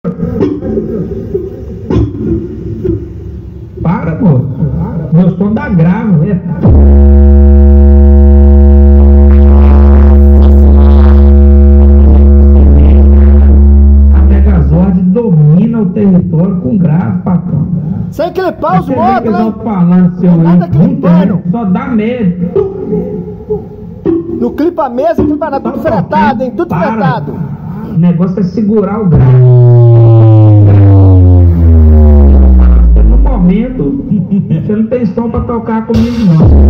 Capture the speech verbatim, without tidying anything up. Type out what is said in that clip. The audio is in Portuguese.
Para, pô. Meu som dá grave, né? A Megazord domina o território com grave, patrão. Sem clipar os Você vê motos, que eles né? vão falando seu Nada junto, clipando. né? Só dá medo. No clipa mesa, clipa nada, tudo fretado, hein? Tudo Para. fretado. O negócio é segurar o grave. No momento, você não tem som pra tocar comigo, não.